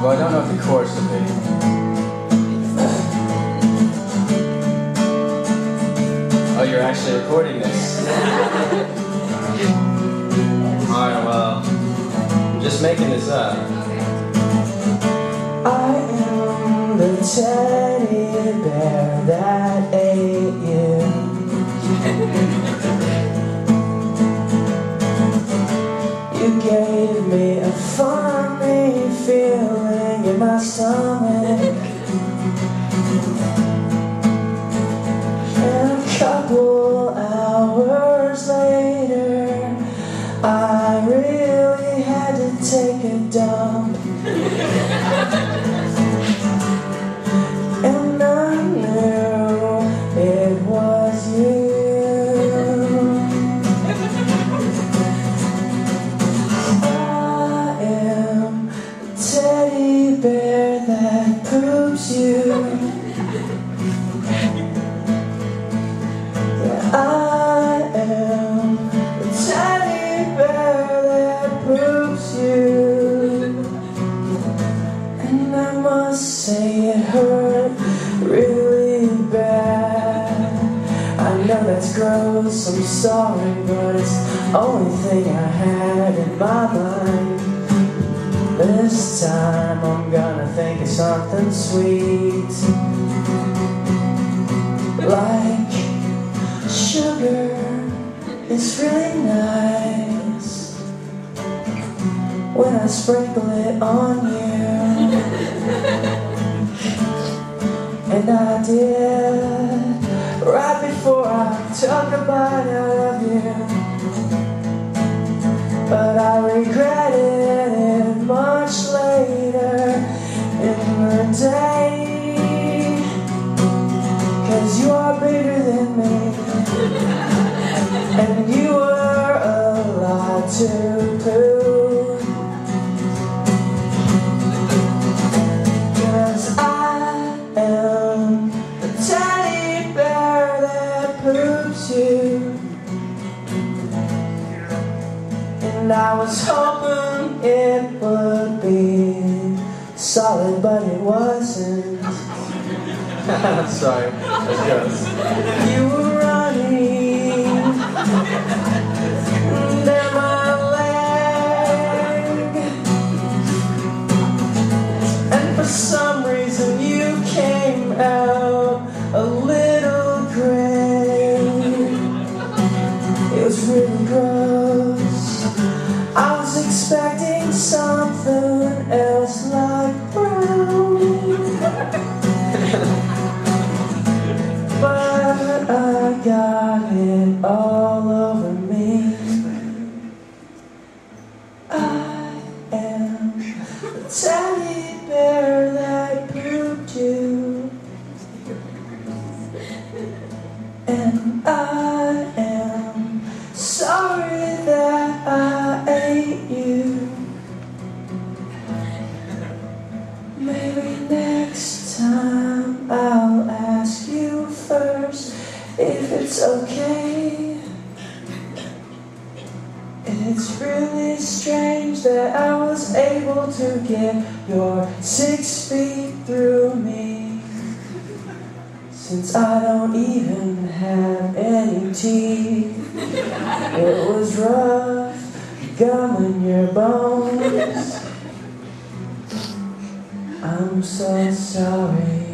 Well, I don't know if the chorus will be. Oh, you're actually recording this. Alright, well, I'm just making this up. I am the teddy bear that ate you. You gave me a funny feeling in my stomach, and a couple hours later I really had to take a dump. And I knew it was you. I am the teddy bear that poops you. Yeah, I am the teddy bear that poops you. And I must say it hurt really bad. I know that's gross, I'm sorry, but it's the only thing I had in my mind. This time I'm gonna think of something sweet, like sugar is really nice when I sprinkle it on you. And I did right before I took a bite out of you, but I regretted it much later in the day, 'cause you are bigger than me, and you were a lot to poo. 'Cause I am the teddy bear that poops you. And I was hoping it would be solid, but it wasn't. Sorry, that's gross. You were running down my leg, and for some reason you came out a little gray. It was really gross. I was expecting something else like brown, but I got it all over me. I am the teddy bear that pooped you, and I am sorry that I ate you. Maybe next time I'll ask you first if it's okay. It's really strange that I was able to get your 6 feet through me, since I don't even have any teeth. It was rough gumming your bones. I'm so sorry.